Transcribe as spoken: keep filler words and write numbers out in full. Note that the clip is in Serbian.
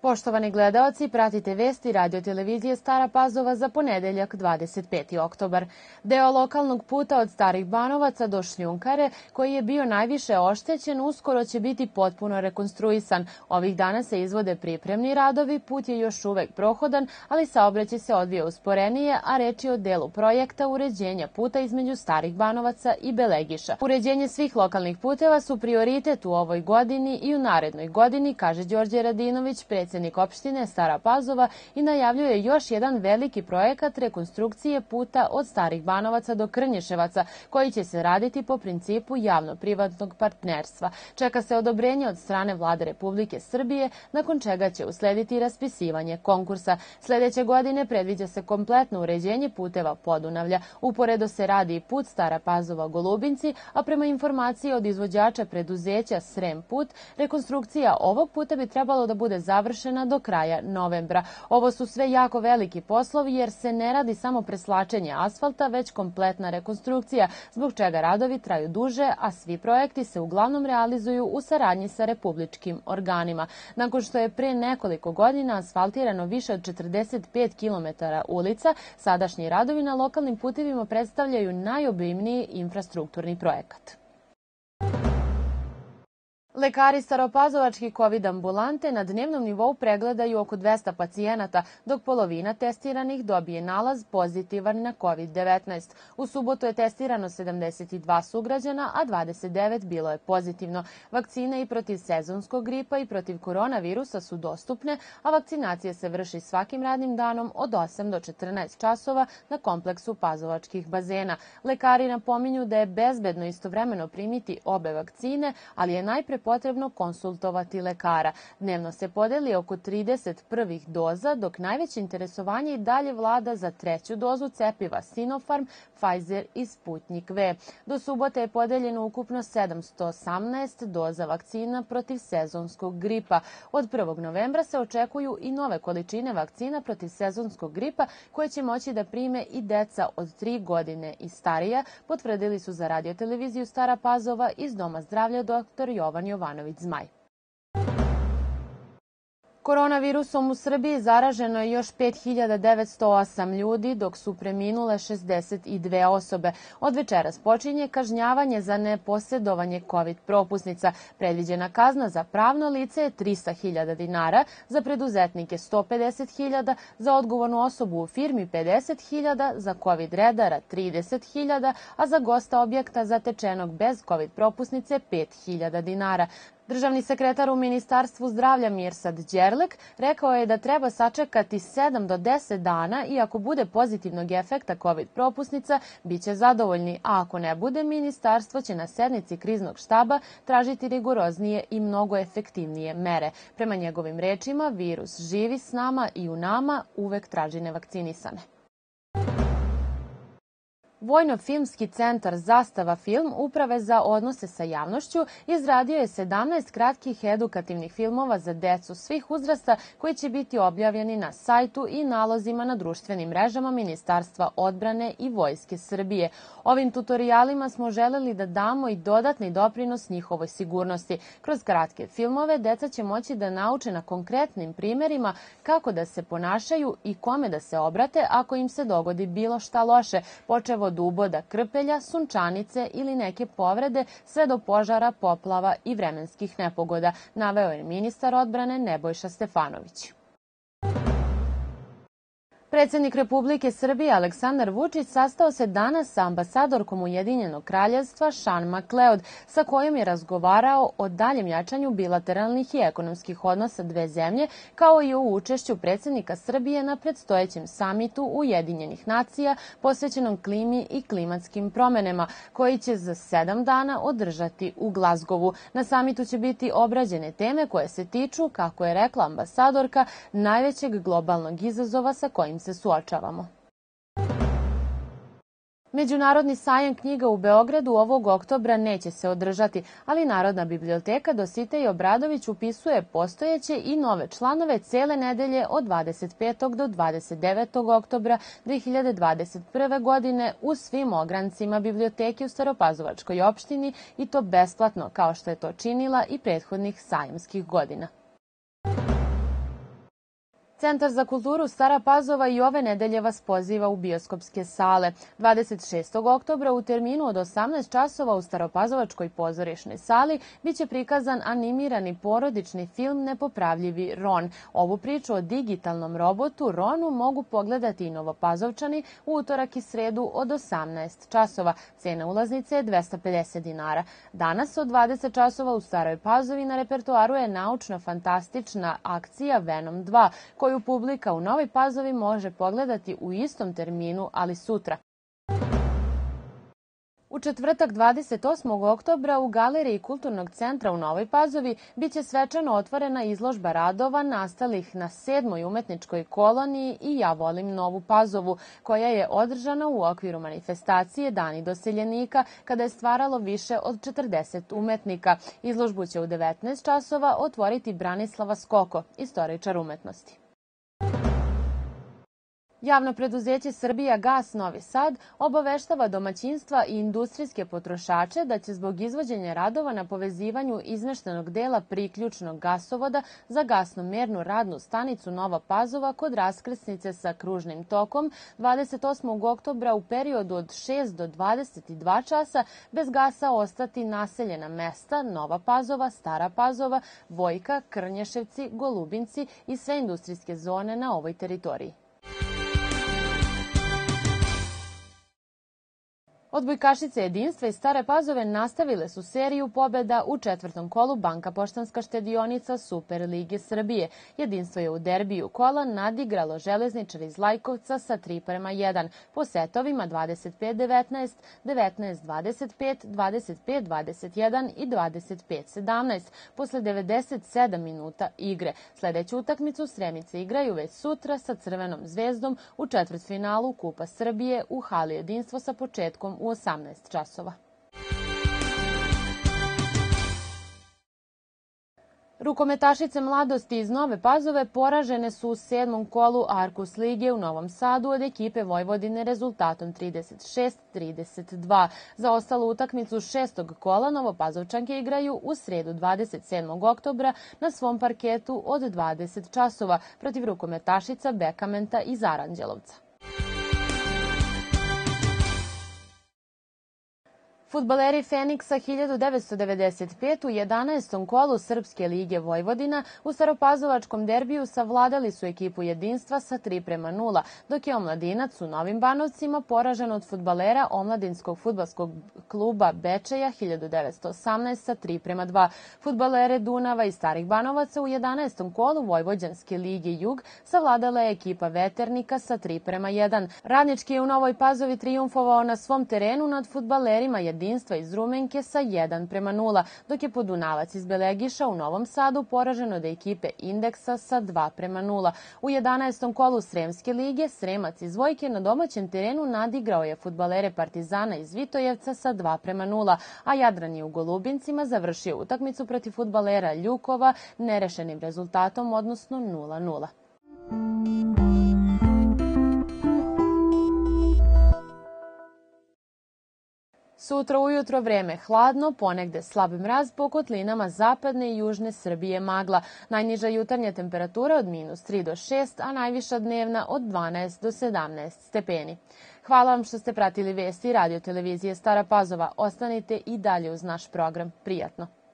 Poštovani gledaoci, pratite vesti radio televizije Stara Pazova za ponedeljak dvadeset peti oktobar. Deo lokalnog puta od Starih Banovaca do Šljunkare, koji je bio najviše oštećen, uskoro će biti potpuno rekonstruisan. Ovih dana se izvode pripremni radovi, put je još uvek prohodan, ali saobraćaj se odvija usporenije, a reč je o delu projekta uređenja puta između Starih Banovaca i Belegiša. Uređenje svih lokalnih puteva su prioritet u ovoj godini i u narednoj godini, kaže Đorđe Radinović, predsjednik opštine Stara Pazova, i najavljuje još jedan veliki projekat rekonstrukcije puta od Starih Banovaca do Krnješevaca, koji će se raditi po principu javno-privatnog partnerstva. Čeka se odobrenje od strane Vlade Republike Srbije, nakon čega će uslediti raspisivanje konkursa. Sledeće godine predviđa se kompletno uređenje puteva Podunavlja. Uporedo se radi i put Stara Pazova-Golubinci, a prema informaciji od izvođača preduzeća Srem put, rekonstrukcija ovog puta bi trebalo da bude završena do kraja novembra. Ovo su sve jako veliki poslovi jer se ne radi samo preslačenje asfalta, već kompletna rekonstrukcija, zbog čega radovi traju duže, a svi projekti se uglavnom realizuju u saradnji sa republičkim organima. Nakon što je pre nekoliko godina asfaltirano više od četrdeset pet kilometara ulica, sadašnji radovi na lokalnim putevima predstavljaju najobimniji infrastrukturni projekat. Lekari staropazovačke kovid ambulante na dnevnom nivou pregledaju oko dvesta pacijenata, dok polovina testiranih dobije nalaz pozitivan na kovid devetnaest. U subotu je testirano sedamdeset dva sugrađana, a dvadeset devet bilo je pozitivno. Vakcine i protiv sezonskog gripa i protiv koronavirusa su dostupne, a vakcinacija se vrši svakim radnim danom od osam do četrnaest časova na kompleksu pazovačkih bazena. Lekari napominju da je bezbedno istovremeno primiti obe vakcine, ali je najpre potrebno konsultovati lekara. Dnevno se podeli oko trideset prvih doza, dok najveće interesovanje i dalje vlada za treću dozu cepiva Sinopharm, Pfizer i Sputnik V. Do subote je podeljeno ukupno sedamsto osamnaest doza vakcina protiv sezonskog gripa. Od prvog novembra se očekuju i nove količine vakcina protiv sezonskog gripa, koje će moći da prime i deca od tri godine i starija, potvrdili su za radioteleviziju Stara Pazova iz Doma zdravlja doktor Jovan Jovanović Zmaj. Koronavirusom u Srbiji zaraženo je još pet hiljada devetsto osam ljudi, dok su preminule šezdeset dve osobe. Od večeras počinje kažnjavanje za neposjedovanje kovid propusnica. Predviđena kazna za pravno lice je trista hiljada dinara, za preduzetnike sto pedeset hiljada, za odgovornu osobu u firmi pedeset hiljada, za kovid redara trideset hiljada, a za gosta objekta zatečenog bez kovid propusnice pet hiljada dinara. Državni sekretar u Ministarstvu zdravlja Mirsad Đerlek rekao je da treba sačekati sedam do deset dana i ako bude pozitivnog efekta kovid propusnica, bit će zadovoljni, a ako ne bude, ministarstvo će na sednici kriznog štaba tražiti rigoroznije i mnogo efektivnije mere. Prema njegovim rečima, virus živi s nama i u nama uvek traži nevakcinisane. Vojno-filmski centar Zastava film Uprave za odnose sa javnošću izradio je sedamnaest kratkih edukativnih filmova za decu svih uzrasta koji će biti objavljeni na sajtu i nalozima na društvenim mrežama Ministarstva odbrane i Vojske Srbije. Ovim tutorijalima smo želeli da damo i dodatni doprinos njihovoj sigurnosti. Kroz kratke filmove deca će moći da nauče na konkretnim primerima kako da se ponašaju i kome da se obrate ako im se dogodi bilo šta loše, počev od uboda krpelja, sunčanice ili neke povrede, sve do požara, poplava i vremenskih nepogoda, naveo je ministar odbrane Nebojša Stefanović. Predsjednik Republike Srbije Aleksandar Vučić sastao se danas sa ambasadorkom Ujedinjenog kraljevstva Sean McLeod, sa kojom je razgovarao o daljem jačanju bilateralnih i ekonomskih odnosa dve zemlje, kao i o učešću predsjednika Srbije na predstojećem samitu Ujedinjenih nacija posvećenom klimi i klimatskim promenama, koji će za sedam dana održati u Glazgovu. Na samitu će biti obrađene teme koje se tiču, kako je rekla ambasadorka, najvećeg globalnog izazova sa kojim se suočavamo. Međunarodni sajam knjiga u Beogradu ovog oktobra neće se održati, ali Narodna biblioteka Dositej Obradović upisuje postojeće i nove članove cele nedelje od dvadeset petog do dvadeset devetog oktobra dve hiljade dvadeset prve. godine u svim ograncima biblioteke u Staropazovačkoj opštini, i to besplatno, kao što je to činila i prethodnih sajamskih godina. Centar za kulturu Stara Pazova i ove nedelje vas poziva u bioskopske sale. dvadeset šestog oktobra u terminu od osamnaest časova u Staropazovačkoj pozorišnoj sali biće prikazan animirani porodični film Nepopravljivi Ron. Ovu priču o digitalnom robotu Ronu mogu pogledati i Novopazovčani u utorak i sredu od osamnaest časova. Cena ulaznice je dvesta pedeset dinara. Danas od dvadeset časova u Staroj Pazovi na repertoaru je naučno-fantastična akcija Venom dva, koju publika u Novoj Pazovi može pogledati u istom terminu, ali sutra. U četvrtak dvadeset osmog oktobra u Galeriji Kulturnog centra u Novoj Pazovi biće svečano otvorena izložba radova nastalih na sedmoj umetničkoj koloniji I ja volim Novu Pazovu, koja je održana u okviru manifestacije Dani doseljenika, kada je stvaralo više od četrdeset umetnika. Izložbu će u devetnaest časova otvoriti Branislava Skoko, istoričar umetnosti. Javno preduzeće Srbija gas Novi Sad obaveštava domaćinstva i industrijske potrošače da će zbog izvođenja radova na povezivanju izmeštenog dela priključnog gasovoda za gasnomernu radnu stanicu Nova Pazova kod raskrsnice sa kružnim tokom dvadeset osmog oktobra u periodu od šest do dvadeset dva časa bez gasa ostati naseljena mesta Nova Pazova, Stara Pazova, Vojka, Krnješevci, Golubinci i sve industrijske zone na ovoj teritoriji. Odbojkašice jedinstva iz Stare Pazove nastavile su seriju pobjeda u četvrtom kolu Banka Poštanska štedionica Super lige Srbije. Jedinstvo je u derbiju kola nadigralo Železničar iz Lajkovca sa tri prema jedan po setovima dvadeset pet devetnaest, devetnaest dvadeset pet, dvadeset pet dvadeset jedan i dvadeset pet sedamnaest posle devedeset sedam minuta igre. Sledeću utakmicu Sremice igraju već sutra sa Crvenom zvezdom u četvrtfinalu Kupa Srbije u hali Jedinstvo sa početkom u osamnaest časova. Rukometašice mladosti iz Nove Pazove poražene su u sedmom kolu Arkus lige u Novom Sadu od ekipe Vojvodine rezultatom trideset šest trideset dva. Za ostalu utakmicu šestog kola Novopazovčanke igraju u sredu dvadeset sedmog oktobra na svom parketu od dvadeset časova protiv rukometašica Bekamenta iz Aranđelovca. Fudbaleri Feniksa hiljadu devetsto devedeset pet u jedanaestom kolu Srpske lige Vojvodina u Staropazovačkom derbiju savladali su ekipu Jedinstva sa tri prema nula, dok je Omladinac u Novim Banovcima poražen od fudbalera Omladinskog fudbalskog kluba Bečeja hiljadu devetsto osamnaest sa tri prema dva. Fudbalere Dunava i Starih Banovaca u jedanaestom kolu Vojvođanske lige Jug savladala je ekipa Veternika sa tri prema jedan. Radnički je u Novoj Pazovi trijumfovao na svom terenu nad fudbalerima Jedinstva iz Rumenke sa jedan prema nula, dok je Podunavac iz Belegiša u Novom Sadu poražen od ekipe Indeksa sa dva prema nula. U jedanaestom kolu Sremske lige Sremac iz Vojke na domaćem terenu nadigrao je fudbalere Partizana iz Vitojevca sa dva prema nula, a Jadran je u Golubincima završio utakmicu protiv fudbalera Ljukova nerešenim rezultatom, odnosno nula nula. Sutra ujutro vreme hladno, ponegde slab mraz, po kotlinama zapadne i južne Srbije magla. Najniža jutarnja temperatura od minus tri do šest, a najviša dnevna od dvanaest do sedamnaest stepeni. Hvala vam što ste pratili vesti Radio televizije Stara Pazova. Ostanite i dalje uz naš program. Prijatno.